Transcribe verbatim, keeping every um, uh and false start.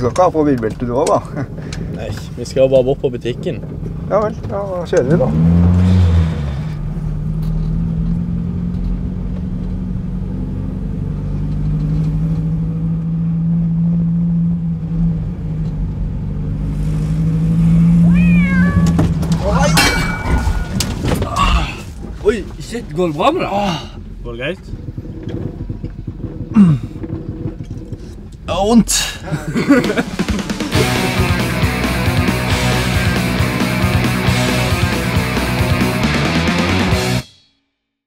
skal ikke ha på bilbelte du også, da. Nei, vi skal bare bort på butikken. Ja vel, ja, da kjører vi da. Oi, shit, går det bra med deg? Går det greit? Det er vondt.